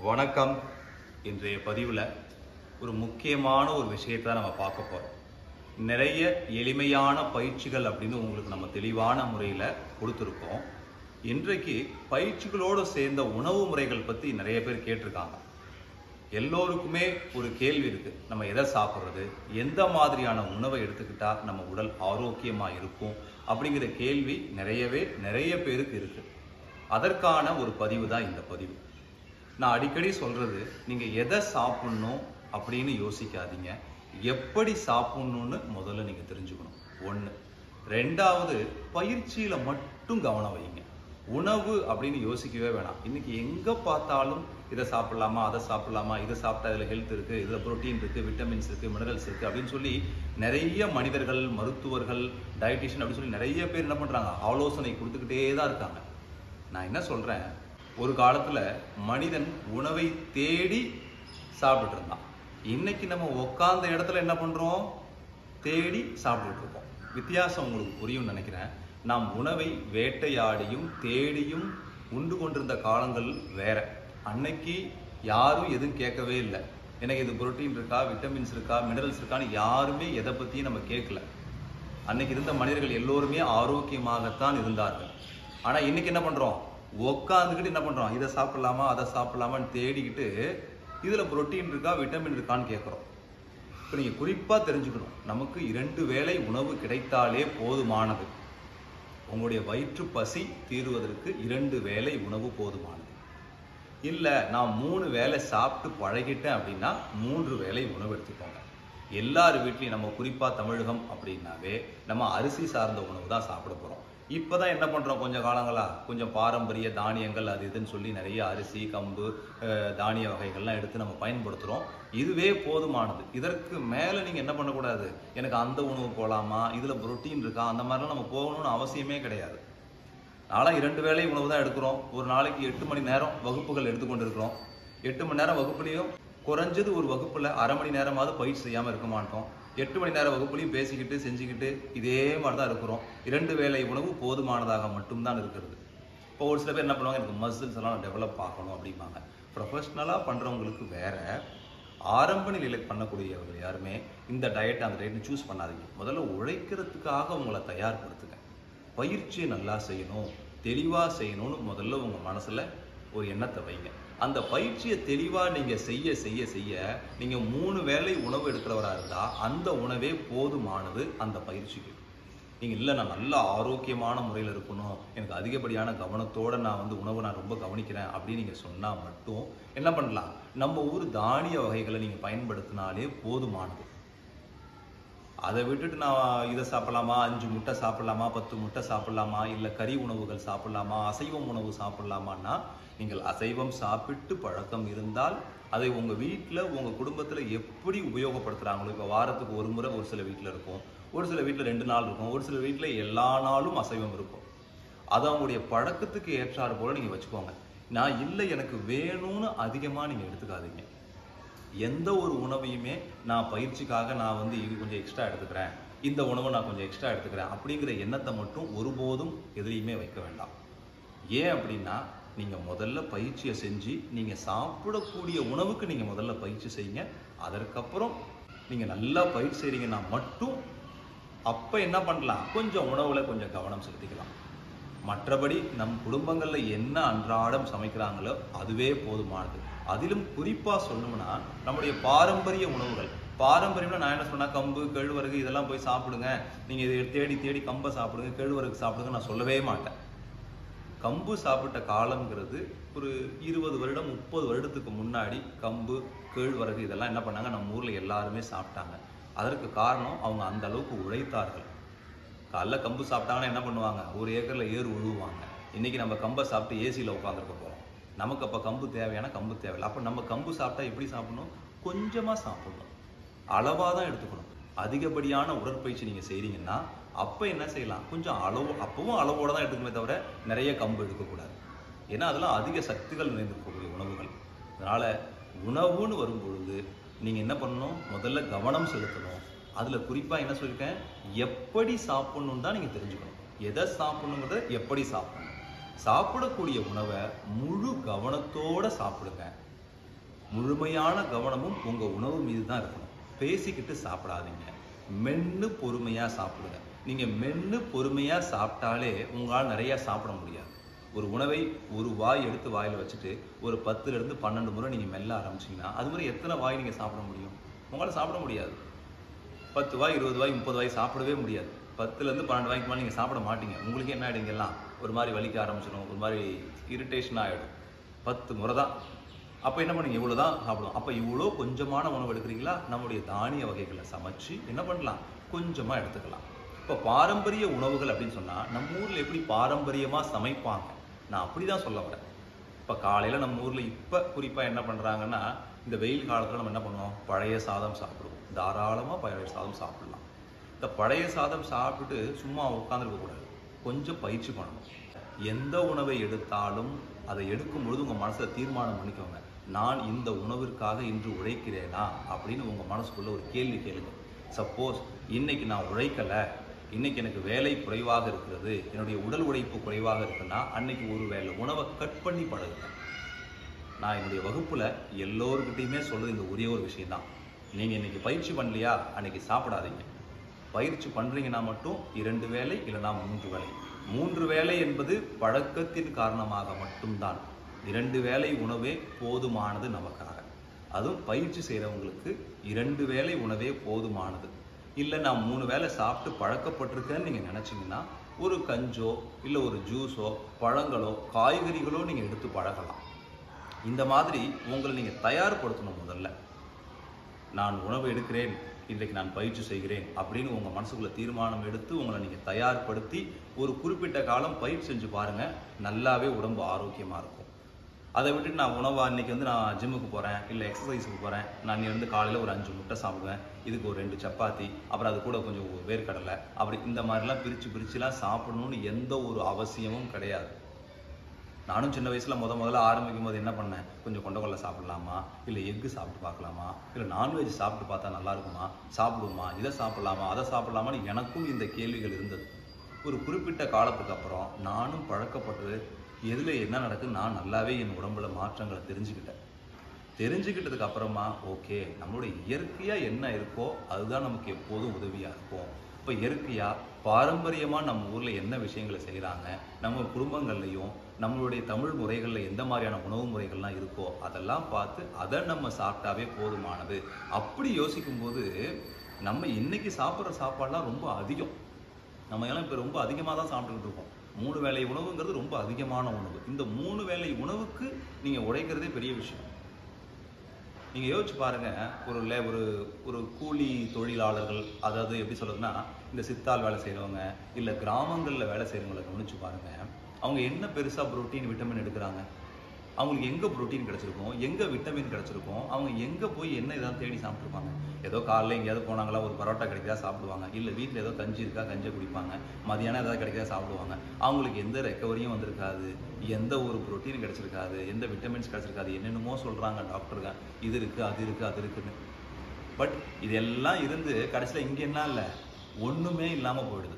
வணக்கம். இன்றைய பதிவில் ஒரு முக்கியமான ஒரு விஷயத்தை நம்ம பார்க்க போகிறோம். நிறைய எளிமையான பயிற்சிகள் அப்படின்னு உங்களுக்கு நம்ம தெளிவான முறையில் கொடுத்துருக்கோம். இன்றைக்கு பயிற்சிகளோடு சேர்ந்த உணவு முறைகள் பற்றி நிறைய பேர் கேட்டிருக்காங்க. எல்லோருக்குமே ஒரு கேள்வி இருக்குது, நம்ம எதை சாப்பிட்றது, எந்த மாதிரியான உணவை எடுத்துக்கிட்டால் நம்ம உடல் ஆரோக்கியமாக இருக்கும் அப்படிங்கிற கேள்வி நிறைய பேருக்கு இருக்குது. அதற்கான ஒரு பதிவு தான் இந்த பதிவு. நான் அடிக்கடி சொல்கிறது, நீங்கள் எதை சாப்பிட்ணும் அப்படின்னு யோசிக்காதீங்க, எப்படி சாப்பிட்ணுன்னு முதல்ல நீங்கள் தெரிஞ்சுக்கணும். ஒன்று. ரெண்டாவது, பயிற்சியில் மட்டும் கவனம் வைங்க. உணவு அப்படின்னு யோசிக்கவே வேணாம். இன்றைக்கி எங்கே பார்த்தாலும் இதை சாப்பிட்லாமா, அதை சாப்பிட்லாமா, இதை சாப்பிட்டா இதில் ஹெல்த் இருக்குது, இதில் ப்ரோட்டீன் இருக்குது, விட்டமின்ஸ் இருக்குது, மினரல்ஸ் இருக்குது அப்படின்னு சொல்லி நிறைய மனிதர்கள், மருத்துவர்கள், டயட்டிஷியன் அப்படின்னு சொல்லி நிறைய பேர் என்ன பண்ணுறாங்க, ஆலோசனை கொடுத்துக்கிட்டே தான் இருக்காங்க. நான் என்ன சொல்கிறேன், ஒரு காலத்தில் மனிதன் உணவை தேடி சாப்பிட்டு இருந்தான். இன்னைக்கு நம்ம உட்கார்ந்த இடத்துல என்ன பண்ணுறோம், தேடி சாப்பிட்டுட்டு இருக்கோம். வித்தியாசம் உங்களுக்கு புரியும்னு நினைக்கிறேன். நாம் உணவை வேட்டையாடியும் தேடியும் உண்டு கொண்டிருந்த காலங்கள் வேற. அன்னைக்கு யாரும் எதுவும் கேட்கவே இல்லை. எனக்கு இது புரோட்டீன் இருக்கா, விட்டமின்ஸ் இருக்கா, மினரல்ஸ் இருக்கான்னு யாருமே எதை பற்றியும் நம்ம கேட்கல. அன்னைக்கு இருந்த மனிதர்கள் எல்லோருமே ஆரோக்கியமாகத்தான் இருந்தார்கள். ஆனால் இன்னைக்கு என்ன பண்ணுறோம், உட்காந்துக்கிட்டு என்ன பண்ணுறோம், இதை சாப்பிட்லாமா, அதை சாப்பிட்லாமான்னு தேடிக்கிட்டு இதில் புரோட்டீன் இருக்கா, விட்டமின் இருக்கான்னு கேட்குறோம். இப்போ நீங்கள் குறிப்பாக தெரிஞ்சுக்கணும், நமக்கு 2 வேளை உணவு கிடைத்தாலே போதுமானது. உங்களுடைய வயிற்று பசி தீர்வதற்கு 2 வேளை உணவு போதுமானது. இல்லை நான் 3 வேளை சாப்பிட்டு பழகிட்டேன் அப்படின்னா 3 வேளை உணவு எடுத்துக்கோங்க. எல்லார் வீட்லையும், நம்ம குறிப்பாக தமிழகம் அப்படின்னாவே நம்ம அரிசி சார்ந்த உணவு தான் சாப்பிட போகிறோம். இப்போ தான் என்ன பண்ணுறோம், கொஞ்சம் காலங்களாக கொஞ்சம் பாரம்பரிய தானியங்கள் அது இதுன்னு சொல்லி நிறைய அரிசி, கம்பு, தானிய வகைகள்லாம் எடுத்து நம்ம பயன்படுத்துகிறோம். இதுவே போதுமானது. இதற்கு மேலே நீங்கள் என்ன பண்ணக்கூடாது, எனக்கு அந்த உணவு போகலாமா, இதில் புரோட்டீன் இருக்கா, அந்த மாதிரிலாம் நம்ம போகணும்னு அவசியமே கிடையாது. நாளாக 2 வேளை உணவு தான் எடுக்கிறோம். ஒரு நாளைக்கு 8 மணி நேரம் வகுப்புகள் எடுத்துக்கொண்டு இருக்கிறோம். 8 மணி நேரம் வகுப்புலையும் குறைஞ்சது ஒரு வகுப்பில் அரை மணி நேரமாவது பயிற்சி செய்யாமல் இருக்க மாட்டோம். 8 மணி நேரம் வகுப்புலையும் பேசிக்கிட்டு செஞ்சுக்கிட்டு இதே மாதிரி தான் இருக்கிறோம். 2 வேளை உணவு போதுமானதாக மட்டும்தான் இருக்கிறது. இப்போ ஒரு சில பேர் என்ன பண்ணுவாங்க, எனக்கு மசில்ஸ் எல்லாம் டெவலப் ஆகணும் அப்படிம்பாங்க. ப்ரொஃபஷ்னலாக பண்ணுறவங்களுக்கு வேற, ஆரம்ப நிலையில் பண்ணக்கூடியவர்கள் யாருமே இந்த டயட் அந்த டயட்னு சூஸ் பண்ணாதீங்க. முதல்ல உழைக்கிறதுக்காக உங்களை தயார்படுத்துங்க. பயிற்சியை நல்லா செய்யணும், தெளிவாக செய்யணும்னு முதல்ல உங்கள் மனசில் ஒரு எண்ணத்தை வைங்க. அந்த பயிற்சியை தெளிவாக நீங்கள் செய்ய செய்ய செய்ய நீங்கள் 3 வேளை உணவு எடுக்கிறவராக இருந்தால் அந்த உணவே போதுமானது அந்த பயிற்சிக்கு. நீங்கள் இல்லை நான் நல்ல ஆரோக்கியமான முறையில் இருக்கணும், எனக்கு அதிகப்படியான கவனத்தோடு நான் உணவை நான் ரொம்ப கவனிக்கிறேன் அப்படின்னு நீங்கள் சொன்னால் மட்டும் என்ன பண்ணலாம், நம்ம ஊர் தானிய வகைகளை நீங்கள் பயன்படுத்தினாலே போதுமானது. அதை விட்டுட்டு நான் இதை சாப்பிட்லாமா, 5 முட்டை சாப்பிட்லாமா, 10 முட்டை சாப்பிட்லாமா, இல்லை கறி உணவுகள் சாப்பிட்லாமா, அசைவம் உணவு சாப்பிட்லாமான்னா, நீங்கள் அசைவம் சாப்பிட்டு பழக்கம் இருந்தால் அதை உங்கள் வீட்டில் உங்கள் குடும்பத்தில் எப்படி உபயோகப்படுத்துகிறாங்களோ, இப்போ வாரத்துக்கு ஒரு முறை ஒரு சில வீட்டில் இருக்கும், ஒரு சில வீட்டில் 2 நாள் இருக்கும், ஒரு சில வீட்டில் எல்லா நாளும் அசைவம் இருக்கும். அதை அவங்களுடைய பழக்கத்துக்கு ஏற்றாறு போல் நீங்கள் வச்சுக்கோங்க. நான் இல்லை எனக்கு வேணும்னு அதிகமாக நீங்கள் எடுத்துக்காதீங்க. எந்த ஒரு உணவையுமே நான் பயிற்சிக்காக நான் இது கொஞ்சம் எக்ஸ்ட்ரா எடுத்துக்கிறேன், இந்த உணவை நான் கொஞ்சம் எக்ஸ்ட்ரா எடுத்துக்கிறேன் அப்படிங்கிற எண்ணத்தை மட்டும் ஒருபோதும் எதிலையுமே வைக்க வேண்டாம். ஏன் அப்படின்னா, நீங்கள் முதல்ல பயிற்சியை செஞ்சு நீங்கள் சாப்பிடக்கூடிய உணவுக்கு நீங்கள் முதல்ல பயிற்சி செய்யுங்க. அதற்கப்புறம் நீங்கள் நல்லா பயிற்சி செய்கிறீங்கன்னா மட்டும் அப்போ என்ன பண்ணலாம், கொஞ்சம் உணவில் கொஞ்சம் கவனம் செலுத்திக்கலாம். மற்றபடி நம் குடும்பங்களில் என்ன அன்றாடம் சமைக்கிறாங்களோ அதுவே போதுமானது. அதிலும் குறிப்பாக சொல்லணும்னா நம்முடைய பாரம்பரிய உணவுகள், பாரம்பரியம்னா நான் என்ன சொன்னால் கம்பு, கேழ்வரகு இதெல்லாம் போய் சாப்பிடுங்க, நீங்கள் இதை தேடி தேடி கம்பை சாப்பிடுங்க, கேழ்வரகு சாப்பிடுங்க நான் சொல்லவே மாட்டேன். கம்பு சாப்பிட்ட காலங்கிறது ஒரு 20 வருடம் 30 வருடத்துக்கு முன்னாடி கம்பு, கேழ்வரகு இதெல்லாம் என்ன பண்ணாங்க, நம்ம ஊரில் எல்லாருமே சாப்பிட்டாங்க. அதற்கு காரணம் அவங்க அந்த அளவுக்கு உழைத்தார்கள். காலைல கம்பு சாப்பிட்டாங்கன்னா என்ன பண்ணுவாங்க, 1 ஏக்கரில் ஏறு உழுவுவாங்க. இன்றைக்கி நம்ம கம்பை சாப்பிட்டு ஏசியில் உட்காந்துருக்க போகிறோம். நமக்கு அப்போ கம்பு தேவையான கம்பு தேவையில்லை. அப்போ நம்ம கம்பு சாப்பிட்டா எப்படி சாப்பிடணும், கொஞ்சமாக சாப்பிடணும், அளவாக தான் எடுத்துக்கணும். அதிகப்படியான உடற்பயிற்சி நீங்கள் செய்கிறீங்கன்னா அப்போ என்ன செய்யலாம், கொஞ்சம் அளவு, அப்பவும் அளவோடு தான் எடுத்துக்கணுமே தவிர நிறைய கம்பு எடுக்கக்கூடாது. ஏன்னா அதெல்லாம் அதிக சக்திகள் நிறைந்திருக்கக்கூடிய உணவுகள். அதனால் உணவுன்னு வரும்பொழுது நீங்கள் என்ன பண்ணணும், முதல்ல கவனம் செலுத்தணும். அதில் குறிப்பாக என்ன சொல்லியிருக்கேன், எப்படி சாப்பிட்ணுன்னு தான் நீங்கள் தெரிஞ்சுக்கணும். எதை சாப்பிட்ணுங்கிறத எப்படி சாப்பிடணும். சாப்பிடக்கூடிய உணவை முழு கவனத்தோடு சாப்பிடுங்க. முழுமையான கவனமும் உங்கள் உணவு மீது தான் இருக்கணும். பேசிக்கிட்டு சாப்பிடாதீங்க. மென்று பொறுமையாக சாப்பிடுங்க. நீங்கள் மென்று பொறுமையாக சாப்பிட்டாலே உங்களால் நிறையா சாப்பிட முடியாது. ஒரு உணவை ஒரு வாய் எடுத்து வாயில் வச்சுட்டு ஒரு 10லேருந்து 12 முறை நீங்கள் மெல்ல ஆரம்பிச்சிங்கன்னா அது மாதிரி எத்தனை வாய் நீங்கள் சாப்பிட முடியும்? உங்களால் சாப்பிட முடியாது. 10 வாய் 20 வாய் 30 வாய் சாப்பிடவே முடியாது. 10லேருந்து 12 வாய்க்கு மேலே நீங்கள் சாப்பிட மாட்டீங்க. உங்களுக்கு என்ன ஆகிடுங்கெல்லாம் ஒரு மாதிரி வலிக்க ஆரம்பிச்சிடும், ஒரு மாதிரி இரிட்டேஷன் ஆகிடும். 10 முறை தான். அப்போ என்ன பண்ணுங்க? இவ்வளோ தான் சாப்பிடுவோம். அப்போ இவ்வளோ கொஞ்சமான உணவு எடுக்கிறீங்களா? நம்முடைய தானிய வகைகளை சமைச்சு என்ன பண்ணலாம்? கொஞ்சமாக எடுத்துக்கலாம். இப்போ பாரம்பரிய உணவுகள் அப்படின்னு சொன்னால் நம்ம ஊரில் எப்படி பாரம்பரியமாக சமைப்பாங்க, நான் அப்படி தான் சொல்ல வரேன். இப்போ காலையில் நம்ம ஊரில் இப்போ குறிப்பாக என்ன பண்ணுறாங்கன்னா, இந்த வெயில் காலத்தில் நம்ம என்ன பண்ணுவோம்? பழைய சாதம் சாப்பிடுவோம். தாராளமாக பழைய சாதம் சாப்பிடலாம். இந்த பழைய சாதம் சாப்பிட்டு சும்மா உட்காந்துருக்கக்கூடாது, கொஞ்சம் பயிற்சி பண்ணணும். எந்த உணவை எடுத்தாலும் அதை எடுக்கும் பொழுது உங்கள் மனசில் தீர்மானம் பண்ணிக்கோங்க, நான் இந்த உணவிற்காக இன்று உழைக்கிறேனா அப்படின்னு உங்கள் மனசுக்குள்ள ஒரு கேள்வி கேளுங்க. சப்போஸ் இன்னைக்கு நான் உழைக்கலை, இன்னைக்கு எனக்கு வேலை குறைவாக இருக்கிறது, என்னுடைய உடல் உழைப்பு குறைவாக இருக்குன்னா அன்னைக்கு ஒரு வேளை உணவை கட் பண்ணி பழகுங்க. நான் என்னுடைய வகுப்புல எல்லோருக்கிட்டையுமே சொல்றது இந்த ஒரே ஒரு விஷயம் தான். நீங்க இன்னைக்கு பயிற்சி பண்ணலையா, அன்னைக்கு சாப்பிடாதீங்க. பயிற்சி பண்றீங்கன்னா மட்டும் 2 வேளை இல்லைனா 3 வேளை. 3 வேளை என்பது பழக்கத்தின் காரணமாக மட்டும்தான். 2 வேளை உணவே போதுமானது நமக்காக. அதுவும் பயிற்சி செய்கிறவங்களுக்கு 2 வேளை உணவே போதுமானது. இல்லை நான் 3 வேளை சாப்பிட்டு பழக்கப்பட்டிருக்கேன்னு நீங்கள் நினச்சிங்கன்னா ஒரு கஞ்சோ இல்லை ஒரு ஜூஸோ பழங்களோ காய்கறிகளோ நீங்கள் எடுத்து பழகலாம். இந்த மாதிரி உங்களை நீங்கள் தயார்படுத்தணும். முதல்ல நான் உணவு எடுக்கிறேன், இன்றைக்கு நான் பயிற்சி செய்கிறேன் அப்படின்னு உங்கள் மனசுக்குள்ள தீர்மானம் எடுத்து உங்களை நீங்கள் தயார்படுத்தி ஒரு குறிப்பிட்ட காலம் பயிற்சி செஞ்சு பாருங்கள். நல்லாவே உடம்பு ஆரோக்கியமாக இருக்கும். அதை விட்டுட்டு நான் உணவா இன்னைக்கு நான் ஜிம்முக்கு போகிறேன் இல்லை எக்ஸசைஸுக்கு போகிறேன், நான் இருந்து காலையில் ஒரு 5 முட்டை சாப்பிடுவேன், இதுக்கு ஒரு 2 சப்பாத்தி, அப்புறம் அது கூட கொஞ்சம் வேர்க்கடலை, அப்படி இந்த மாதிரிலாம் பிரிச்சுலாம் சாப்பிடணும்னு எந்த ஒரு அவசியமும் கிடையாது. நானும் சின்ன வயசில் முதல்ல ஆரம்பிக்கும் போது என்ன பண்ணேன், கொஞ்சம் கொண்டை சாப்பிடலாமா, இல்லை எக்கு சாப்பிட்டு பார்க்கலாமா, இல்லை நான்வெஜ் சாப்பிட்டு பார்த்தா நல்லா இருக்குமா, சாப்பிடுவோமா, இதை சாப்பிடலாமா அதை சாப்பிடலாமான்னு எனக்கும் இந்த கேள்விகள் இருந்தது. ஒரு குறிப்பிட்ட காலத்துக்கு அப்புறம் நானும் பழக்கப்பட்டது எதில் என்ன நடக்குது நான் நல்லாவே என் உடம்புல மாற்றங்களை தெரிஞ்சுக்கிட்டதுக்கு அப்புறமா ஓகே, நம்மளுடைய இயற்கையாக என்ன இருக்கோ அதுதான் நமக்கு எப்போதும் உதவியாக இருக்கும். இப்போ இயற்கையாக பாரம்பரியமாக நம்ம ஊரில் என்ன விஷயங்களை செய்கிறாங்க, நம்ம குடும்பங்கள்லையும் நம்மளுடைய தமிழ் முறைகளில் எந்த மாதிரியான உணவு முறைகள்லாம் இருக்கோ அதெல்லாம் பார்த்து அதை நம்ம சாப்பிட்டாவே போதுமானது. அப்படி யோசிக்கும்போது நம்ம இன்னைக்கு சாப்பிட்ற சாப்பாடுலாம் ரொம்ப அதிகம். நம்ம எல்லாம் இப்போ ரொம்ப அதிகமாக தான் சாப்பிட்டுக்கிட்டு இருக்கோம். 3 வேளை உணவுங்கிறது ரொம்ப அதிகமான உணவு. இந்த 3 வேளை உணவுக்கு நீங்கள் உழைக்கிறதே பெரிய விஷயம். நீங்கள் யோசிச்சு பாருங்க, ஒரு ஒரு கூலி தொழிலாளர்கள், அதாவது எப்படி சொல்றதுன்னா இந்த சித்தால் வேலை செய்கிறவங்க இல்லை கிராமங்களில் வேலை செய்கிறவங்களை கவனிச்சு பாருங்க, அவங்க என்ன பெருசாக புரோட்டீன் விட்டமின் எடுக்கிறாங்க? அவங்களுக்கு எங்கே புரோட்டீன் கிடச்சிருக்கும், எங்கே விட்டமின் கிடச்சிருக்கும், அவங்க எங்கே போய் என்ன இதான் தேடி சாப்பிட்ருப்பாங்க? ஏதோ காலையில் எங்கேயாவது போனாங்களா, ஒரு பரோட்டா கிடைக்கிறதா சாப்பிடுவாங்க, இல்லை வீட்டில் ஏதோ கஞ்சி இருக்கா கஞ்சை குடிப்பாங்க, மதியானம் ஏதாவது கிடைக்கிறதா சாப்பிடுவாங்க. அவங்களுக்கு எந்த ரெக்கவரியும் வந்திருக்காது, எந்த ஒரு புரோட்டீன் கிடச்சிருக்காது, எந்த விட்டமின்ஸ் கிடச்சிருக்காது. என்னென்னமோ சொல்கிறாங்க டாக்டருங்க, இது இருக்குது அது இருக்குன்னு. பட் இதெல்லாம் இருந்து கடைசியில் இங்கே என்ன இல்லை, ஒன்றுமே இல்லாமல் போயிடுது.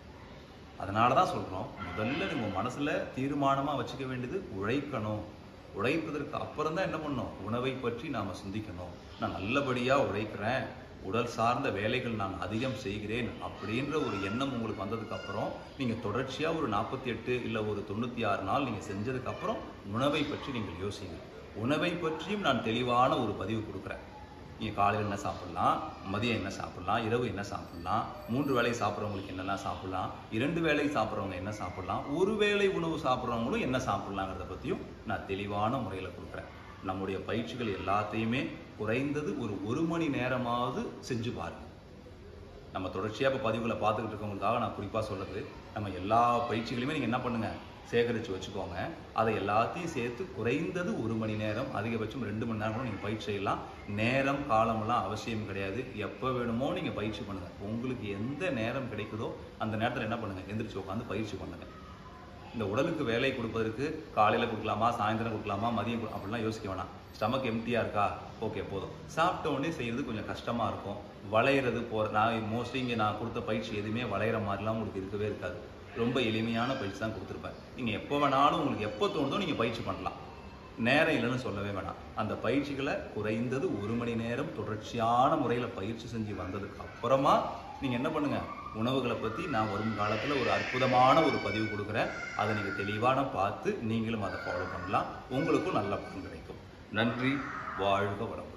அதனால தான் சொல்கிறோம், முதல்ல உங்கள் மனசில் தீர்மானமாக வச்சுக்க வேண்டியது உழைக்கணும். உழைப்பதற்கு அப்புறம் தான் என்ன பண்ணணும், உணவை பற்றி நாம் சிந்திக்கணும். நான் நல்லபடியாக உழைக்கிறேன், உடல் சார்ந்த வேலைகள் நான் அதிகம் செய்கிறேன் அப்படின்ற ஒரு எண்ணம் உங்களுக்கு வந்ததுக்கப்புறம் நீங்கள் தொடர்ச்சியாக ஒரு 48 இல்லை ஒரு 96 நாள் நீங்கள் செஞ்சதுக்கப்புறம் உணவை பற்றி நீங்கள் யோசிங்க. உணவை பற்றியும் நான் தெளிவான ஒரு பதிவு கொடுக்குறேன். நீங்கள் காலையில் என்ன சாப்பிட்லாம், மதியம் என்ன சாப்பிட்லாம், இரவு என்ன சாப்பிட்லாம், 3 வேளை சாப்பிட்றவங்களுக்கு என்னெல்லாம் சாப்பிட்லாம், 2 வேளை சாப்பிட்றவங்க என்ன சாப்பிட்லாம், ஒரு வேளை உணவு சாப்பிட்றவங்களும் என்ன சாப்பிட்லாங்கிறத பற்றியும் நான் தெளிவான முறையில் கொடுக்குறேன். நம்முடைய பயிற்சிகள் எல்லாத்தையுமே குறைந்தது ஒரு மணி நேரமாவது செஞ்சு பாருங்கள். நம்ம தொடர்ச்சியாக இப்போ பதிவுகளை பார்த்துக்கிட்டு இருக்கவங்களுக்காக நான் குறிப்பாக சொல்கிறது, நம்ம எல்லா பயிற்சிகளையுமே நீங்கள் என்ன பண்ணுங்கள், சேகரித்து வச்சுக்கோங்க. அதை எல்லாத்தையும் சேர்த்து குறைந்தது 1 மணி நேரம், அதிகபட்சம் 2 மணி நேரம் கூட நீங்கள் பயிற்சி செய்யலாம். நேரம் காலமெல்லாம் அவசியம் கிடையாது. எப்போ வேணுமோ நீங்கள் பயிற்சி பண்ணுங்கள். உங்களுக்கு எந்த நேரம் கிடைக்குதோ அந்த நேரத்தில் என்ன பண்ணுங்கள், எந்திரிச்சு உட்காந்து பயிற்சி பண்ணுங்கள். இந்த உடலுக்கு வேலை கொடுப்பதற்கு காலையில் கொடுக்கலாமா, சாயந்தரம் கொடுக்கலாமா, மதியம் அப்படிலாம் யோசிக்க வேணாம். ஸ்டமக் எம்டியாக இருக்கா, ஓகே போதும். சாப்பிட்ட உடனே செய்கிறது கொஞ்சம் கஷ்டமாக இருக்கும். வளையிறது நான் மோஸ்ட்லி இங்கே நான் கொடுத்த பயிற்சி எதுவுமே வளையிற மாதிரிலாம் உங்களுக்கு இருக்கவே இருக்காது. ரொம்ப எளிமையான பயிற்சி தான் கொடுத்துருப்பேன். நீங்கள் எப்போ வேணாலும் உங்களுக்கு எப்போ தோணுதோ நீங்கள் பயிற்சி பண்ணலாம். நேரம் இல்லைன்னு சொல்லவே வேணாம். அந்த பயிற்சிகளை குறைந்தது 1 மணி நேரம் தொடர்ச்சியான முறையில் பயிற்சி செஞ்சு வந்ததுக்கு அப்புறமா நீங்கள் என்ன பண்ணுங்கள், உணவுகளை பற்றி நான் வரும் காலத்தில் ஒரு அற்புதமான ஒரு பதிவு கொடுக்குறேன். அதை நீங்கள் தெளிவான பார்த்து நீங்களும் அதை ஃபாலோ பண்ணலாம். உங்களுக்கும் நல்ல பலன் கிடைக்கும். நன்றி. வாழ்க வளமுடன்.